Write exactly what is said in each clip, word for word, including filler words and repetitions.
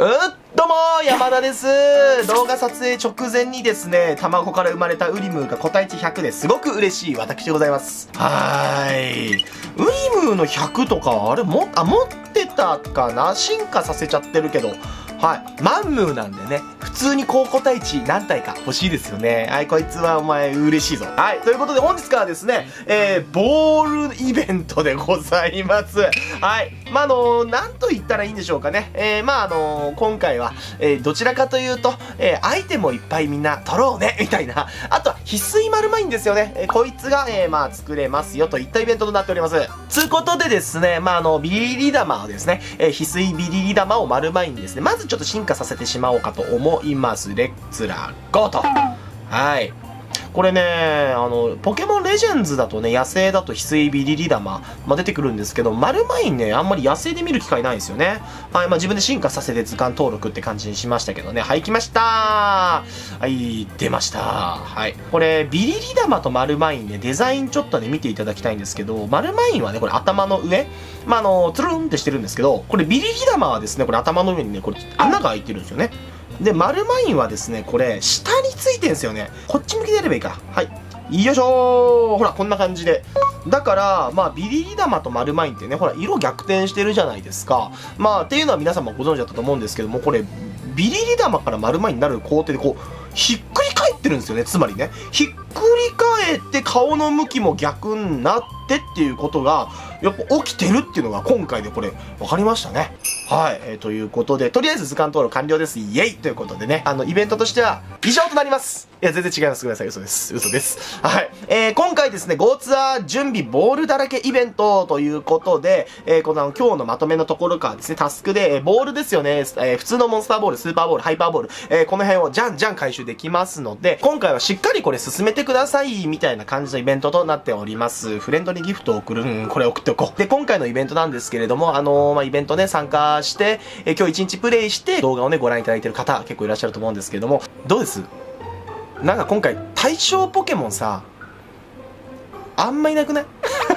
うっどうもー、山田です。動画撮影直前にですね、卵から生まれたウリムーが個体値ひゃくですごく嬉しい私でございます。はーい。ウリムーのひゃくとか、あれも、あ、持ってたかな、進化させちゃってるけど。はい。マンムーなんでね、普通に高個体値何体か欲しいですよね。はい、こいつはお前嬉しいぞ。はい。ということで本日からですね、えー、ボールイベントでございます。はい。まあ、あのー、なんと言ったらいいんでしょうかね。えー、まあ、あのー、今回は、えー、どちらかというと、えー、アイテムをいっぱいみんな取ろうね、みたいな。あとは、翡翠丸マインですよね。えー、こいつが、えー、まあ、作れますよといったイベントとなっております。つうことでですね、まあ、あの、ビリリリ玉をですね、えー、翡翠ビリリ玉を丸マインにですね、まずちょっと進化させてしまおうかと思います。レッツラゴーと。はい。これね、あの、ポケモンレジェンズだとね、野生だと翡翠ビリリ玉、まあ、出てくるんですけど、丸マインね、あんまり野生で見る機会ないんですよね。はい、まあ、自分で進化させて図鑑登録って感じにしましたけどね。はい、来ましたー。はい、出ましたー。はい。これ、ビリリ玉と丸マインね、デザインちょっとね、見ていただきたいんですけど、丸マインはね、これ頭の上、まあ、あの、つるんってしてるんですけど、これビリリ玉はですね、これ頭の上にね、これ穴が開いてるんですよね。で、丸マインはですね、これ、下についてんすよね。こっち向きでやればいいか。はい。よいしょー。ほら、こんな感じで。だから、まあ、ビリリ玉と丸マインってね、ほら、色逆転してるじゃないですか。まあ、っていうのは皆さんもご存知だったと思うんですけども、これ、ビリリ玉から丸マインになる工程で、こう、ひっくり返ってるんですよね。つまりね。ひっくり返って顔の向きも逆になってっていうことが、やっぱ起きてるっていうのが今回でこれ、分かりましたね。はい、えー、ということで、とりあえず図鑑登録完了です。イエイということでね、あの、イベントとしては、以上となります。いや、全然違います。ごめんなさい。嘘です。嘘です。はい。えー、今回ですね、ゴーツアー準備ボールだらけイベントということで、えー、このあの今日のまとめのところからですね、タスクで、えー、ボールですよね、えー、普通のモンスターボール、スーパーボール、ハイパーボール、えー、この辺をじゃんじゃん回収できますので、今回はしっかりこれ進めてください、みたいな感じのイベントとなっております。フレンドにギフトを送る、うん、これ送っておこう。で、今回のイベントなんですけれども、あのー、まあ、イベントね、参加して、えー、今日一日プレイして動画をね、ご覧いただいている方、結構いらっしゃると思うんですけれども、どうです？なんか今回、対象ポケモンさ、あんまいなくない？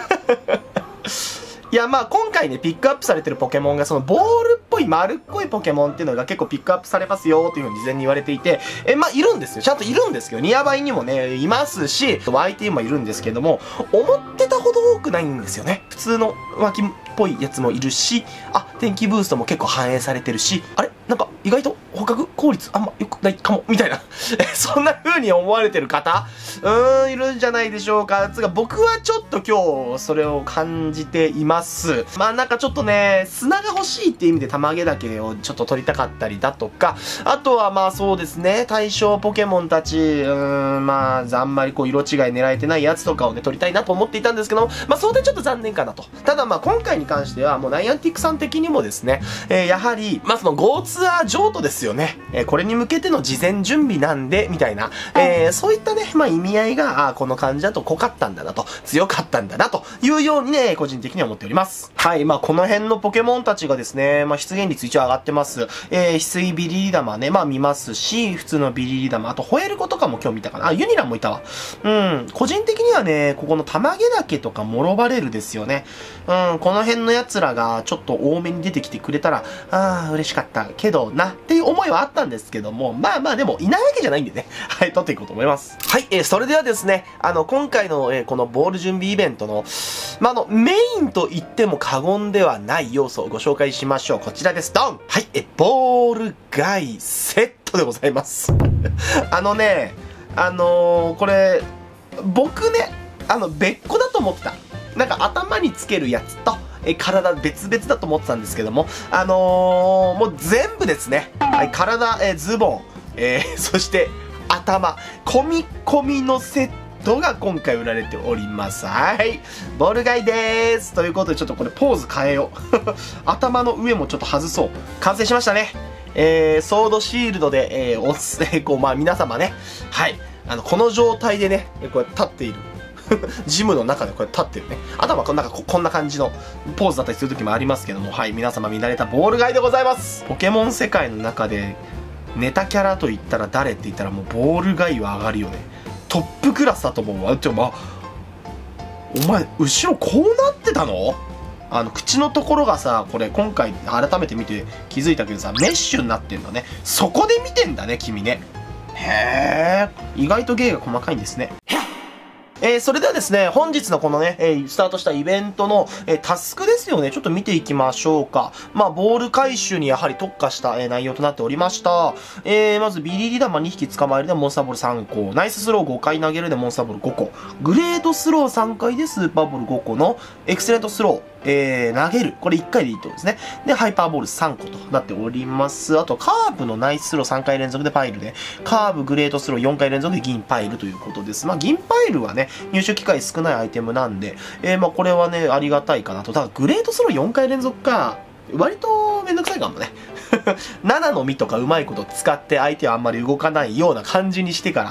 いや、まあ今回ね、ピックアップされてるポケモンが、そのボールっぽい丸っこいポケモンっていうのが結構ピックアップされますよっていうふうに事前に言われていて、え、まあいるんですよ。ちゃんといるんですけど、ニアバイにもね、いますし、ワイティー もいるんですけども、思ってたほど多くないんですよね。普通の脇っぽいやつもいるし、あ、天気ブーストも結構反映されてるし、あれなんか意外と捕獲効率あんま良くないかも、みたいな。そんな風に思われてる方うーん、いるんじゃないでしょうか。つうか僕はちょっと今日それを感じています。まあなんかちょっとね、砂が欲しいっていう意味で玉毛岳をちょっと取りたかったりだとか、あとはまあそうですね、対象ポケモンたち、うーん、まああんまりこう色違い狙えてないやつとかをね、取りたいなと思っていたんですけども、まあそれでちょっと残念かなと。ただまあ今回に関してはもうナイアンティックさん的にもですね、えー、やはり、まあその ゴー ツアー譲渡ですよね。えー、これに向けての事前準備なんで、みたいな、えー、そういったね、まあ意味合いが、あこの感じだと濃かったんだなと、強かったんだなというようにね、個人的には思っております。はい、まあこの辺のポケモンたちがですね、まあ出現率一応上がってます。えー、翡翠ビリリ玉ね、まあ見ますし、普通のビリリ玉、あとホエルコとかも今日見たかな。あ、ユニランもいたわ。うん、個人的にはね、ここの玉毛岳とかモロバレルですよね。うん、この辺の奴らがちょっと多めに出てきてくれたら、ああ、嬉しかったけどな、っていう思いはあったんですけども、まあまあでもいないわけじゃないんでね。はい、撮っていこうと思います。はい、えー、それではですね、あの、今回の、えー、このボール準備イベントの、まあ、あの、メインと言っても過言ではない要素をご紹介しましょう。こちらです。ドン！はい、え、ボールガイセットでございます。あのね、あのー、これ、僕ね、あの、別個だと思ってた。なんか頭につけるやつと、え、体別々だと思ってたんですけども、あのー、もう全部ですね。はい、体、え、ズボン、えー、そして、頭、込み込みのセットが今回売られております。はい。ボールガイでーす。ということで、ちょっとこれポーズ変えよう。頭の上もちょっと外そう。完成しましたね。えー、ソードシールドで、えー、おす、えー、こう、まあ皆様ね、はい。あの、この状態でね、こう立っている。ジムの中でこうやって立ってるね。頭はなんかこんな感じのポーズだったりする時もありますけども、はい。皆様見慣れたボールガイでございます。ポケモン世界の中で、ネタキャラと言ったら誰って言ったらもうボールガイは上がるよね。トップクラスだと思うわ。ちょ、ま、お前、後ろこうなってたの？ あの、口のところがさ、これ今回改めて見て気づいたけどさ、メッシュになってんのね。そこで見てんだね、君ね。へー。意外と芸が細かいんですね。えー、それではですね、本日のこのね、えー、スタートしたイベントの、えー、タスクですよね。ちょっと見ていきましょうか。まあ、ボール回収にやはり特化した、えー、内容となっておりました。えー、まず、ビリリ玉にひき捕まえるでモンスターボールさんこ、ナイススローごかい投げるでモンスターボールごこ、グレートスローさんかいでスーパーボールごこのエクセレントスロー、えー、投げる。これいっかいでいいってことですね。で、ハイパーボールさんことなっております。あと、カーブのナイススローさんかい連続でパイルで、カーブ、グレートスローよんかい連続で銀パイルということです。まあ、銀パイルはね、入手機会少ないアイテムなんで、えー、まあ、これはね、ありがたいかなと。ただ、グレートスローよんかい連続か、割とめんどくさいかもね。ななの実とかうまいこと使って相手はあんまり動かないような感じにしてから、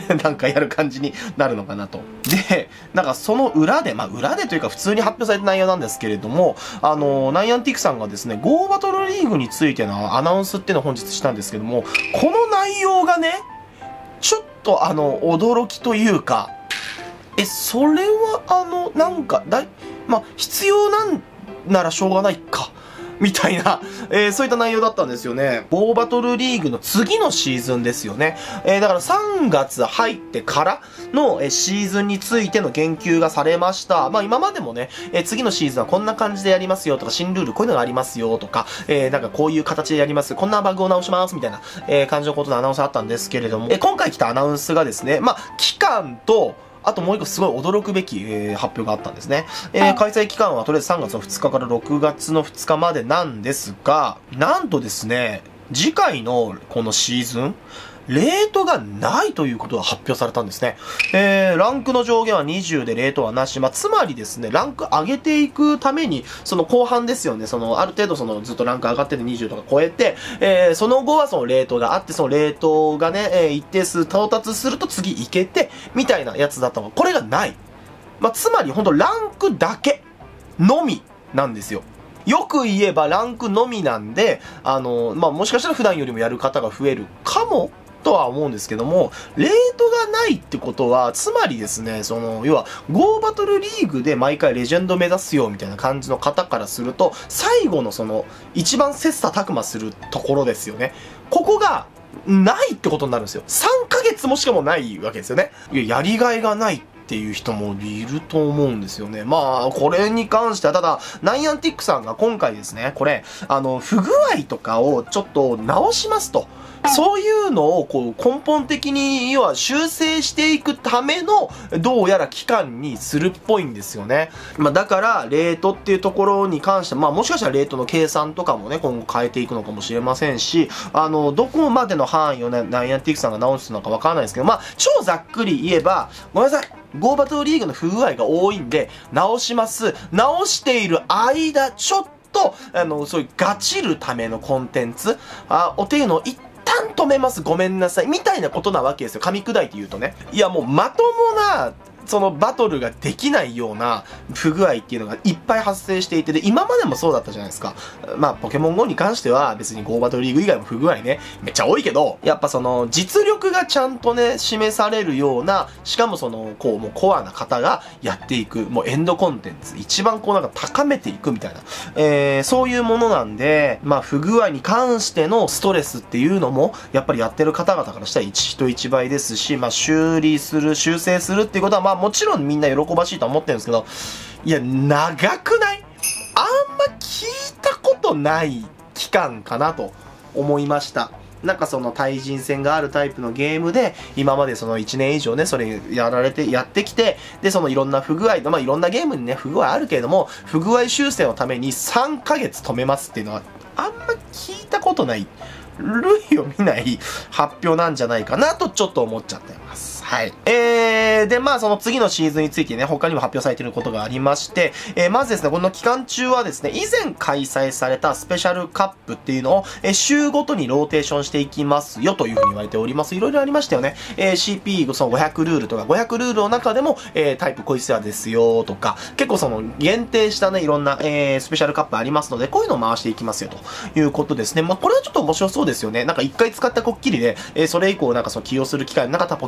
なんかやる感じになるのかなと。で、なんかその裏で、まあ裏でというか普通に発表された内容なんですけれども、あの、ナイアンティックさんがですね、ゴーバトルリーグについてのアナウンスっていうのを本日したんですけども、この内容がね、ちょっとあの、驚きというか、え、それはあの、なんか、だい、まあ、必要なんならしょうがないか。みたいな、えー、そういった内容だったんですよね。ゴーバトルリーグの次のシーズンですよね。えー、だからさんがつ入ってからの、えー、シーズンについての言及がされました。まあ今までもね、えー、次のシーズンはこんな感じでやりますよとか、新ルールこういうのがありますよとか、えー、なんかこういう形でやります。こんなバグを直しますみたいな、えー、感じのことのアナウンスあったんですけれども、えー、今回来たアナウンスがですね、まあ期間と、あともう一個すごい驚くべき、えー、発表があったんですね。えー、開催期間はとりあえずさんがつのふつかからろくがつのふつかまでなんですが、なんとですね、次回のこのシーズン、レートがないということが発表されたんですね。えー、ランクの上限はにじゅうでレートはなし。まあ、つまりですね、ランク上げていくために、その後半ですよね、その、ある程度その、ずっとランク上がっててにじゅうとか超えて、えー、その後はそのレートがあって、そのレートがね、えー、一定数到達すると次行けて、みたいなやつだったのが、これがない。まあ、つまりほんとランクだけのみなんですよ。よく言えばランクのみなんで、あの、まあ、もしかしたら普段よりもやる方が増えるかもとは思うんですけども、レートがないってことは、つまりですね、その、要は、ゴーバトルリーグで毎回レジェンド目指すよみたいな感じの方からすると、最後のその、一番切磋琢磨するところですよね。ここが、ないってことになるんですよ。さんかげつもしかもないわけですよね。いや、やりがいがないっていう人もいると思うんですよね。まあ、これに関しては、ただ、ナイアンティックさんが今回ですね、これ、あの、不具合とかをちょっと直しますと。そういうのをこう根本的に要は修正していくためのどうやら期間にするっぽいんですよね。まあだからレートっていうところに関してまあもしかしたらレートの計算とかもね今後変えていくのかもしれませんし、あのどこまでの範囲をねナイアンティックさんが直すのかわからないですけど、まあ超ざっくり言えばごめんなさい。ゴーバトルリーグの不具合が多いんで直します。直している間ちょっとあのそういうガチるためのコンテンツあおっていうのを一一旦止めます。ごめんなさい。みたいなことなわけですよ。噛み砕いて言うとね。いやもうまともな、そのバトルができないような不具合っていうのがいっぱい発生していて、で、今までもそうだったじゃないですか。まあ、ポケモンゴーに関しては別にゴーバトルリーグ以外も不具合ね、めっちゃ多いけど、やっぱその実力がちゃんとね、示されるような、しかもその、こう、もうコアな方がやっていく、もうエンドコンテンツ、一番こうなんか高めていくみたいな、えー、そういうものなんで、まあ、不具合に関してのストレスっていうのも、やっぱりやってる方々からしたら一人一倍ですし、まあ、修理する、修正するっていうことは、まあ、もちろんみんな喜ばしいとは思ってるんですけど、いや、長くない？あんま聞いたことない期間かなと思いました。なんかその対人戦があるタイプのゲームで、今までそのいちねん以上ね、それやられて、やってきて、で、そのいろんな不具合、まあいろんなゲームにね、不具合あるけれども、不具合修正のためにさんかげつ止めますっていうのは、あんま聞いたことない、類を見ない発表なんじゃないかなとちょっと思っちゃってます。はい。えー、で、まあ、その次のシーズンについてね、他にも発表されていることがありまして、えー、まずですね、この期間中はですね、以前開催されたスペシャルカップっていうのを、えー、週ごとにローテーションしていきますよというふうに言われております。いろいろありましたよね。えー、シーピー、そのごひゃくルールとか、ごひゃくルールの中でも、えー、タイプこいつらですよとか、結構その、限定したね、いろんな、えー、スペシャルカップありますので、こういうのを回していきますよということですね。まあ、これはちょっと面白そうですよね。なんか一回使ったこっきりで、えー、それ以降なんかその起用する機会のなかったポケモンを使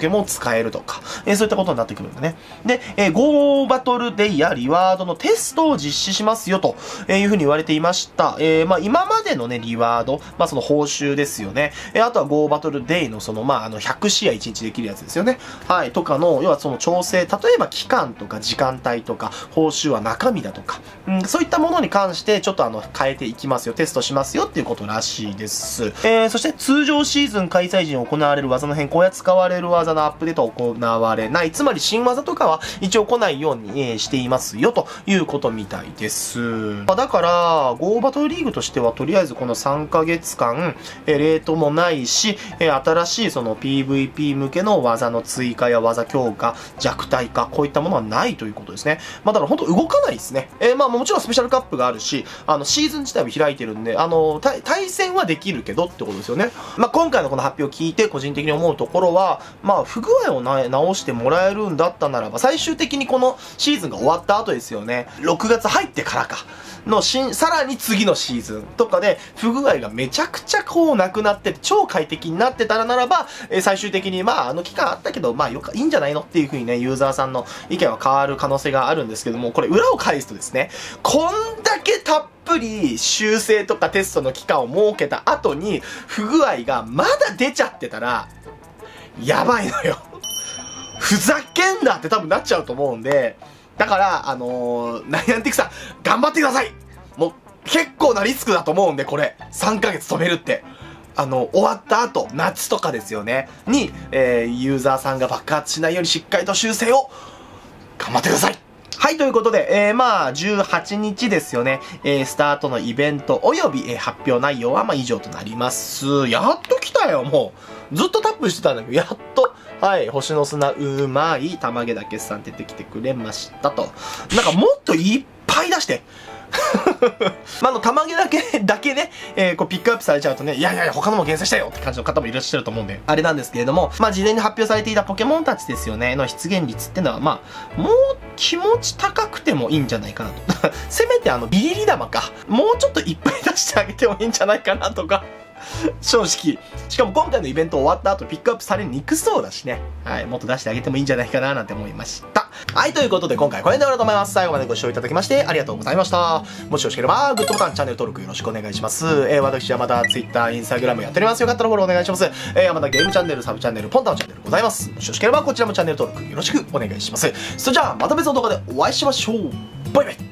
使えるとか、えー、そういったことになってくるんだね。で、えー、Go バトルデイやリワードのテストを実施しますよというふうに言われていました。えー、まあ今までのね、リワード、まあその報酬ですよね。えー、あとは Go バトルデイのその、まああのひゃく試合いちにちできるやつですよね。はい、とかの、要はその調整、例えば期間とか時間帯とか、報酬は中身だとか、うん、そういったものに関してちょっとあの変えていきますよ、テストしますよっていうことらしいです。えー、そして通常シーズン開催時に行われる技の変更や使われる技のアップデートは行われない。つまり新技とかは一応来ないように、えー、していますよということみたいです。まあ、だから、Go バトルリーグとしてはとりあえずこのさんかげつかん、えー、レートもないし、えー、新しいその ピーブイピー 向けの技の追加や技強化、弱体化、こういったものはないということですね。まあだから本当動かないですね。えー、まあもちろんスペシャルカップがあるし、あのシーズン自体は開いてるんで、あの、対戦はできるけどってことですよね。まあ今回のこの発表を聞いて個人的に思うところは、まあ不具合をな直してもらえるんだったならば、最終的にこのシーズンが終わった後ですよね。ろくがつ入ってからか。の新、さらに次のシーズンとかで不具合がめちゃくちゃこうなくなってて超快適になってたらならば、えー、最終的にまああの期間あったけどまあよかいいんじゃないのっていう風にねユーザーさんの意見は変わる可能性があるんですけども、これ裏を返すとですね、こんだけたっぷり修正とかテストの期間を設けた後に不具合がまだ出ちゃってたらやばいのよ。ふざけんなって多分なっちゃうと思うんで、だから、あのー、ナイアンティックさん、頑張ってください。もう、結構なリスクだと思うんで、これ。さんかげつ止めるって。あの、終わった後、夏とかですよね。に、えー、ユーザーさんが爆発しないようにしっかりと修正を、頑張ってください。はい、ということで、えー、まあ、じゅうはちにちですよね。えー、スタートのイベント及び、えー、発表内容は、まあ、以上となります。やっと来たよ、もう。ずっとタップしてたんだけど、やっと。はい、星の砂うまい、玉毛だけさん出てきてくれましたと。なんかもっといっぱい出して。まあ、あの、玉毛だけ、だけね、えー、こう、ピックアップされちゃうとね、いやいやいや、他のも厳選したよって感じの方もいらっしゃると思うんで、あれなんですけれども、まあ、事前に発表されていたポケモンたちですよね、の出現率ってのは、まあ、もう気持ち高くてもいいんじゃないかなと。せめてあの、ビリリ玉か、もうちょっといっぱい出してあげてもいいんじゃないかなとか。正直。しかも今回のイベント終わった後ピックアップされにくそうだしね。はい。もっと出してあげてもいいんじゃないかななんて思いました。はい。ということで今回これで終わろうと思います。最後までご視聴いただきましてありがとうございました。もしよろしければグッドボタン、チャンネル登録よろしくお願いします。えー、私はまた Twitter、Instagram やっております。よかったらフォローお願いします。えー、またゲームチャンネル、サブチャンネル、ポンタのチャンネルございます。もしよろしければこちらもチャンネル登録よろしくお願いします。それじゃあまた別の動画でお会いしましょう。バイバイ。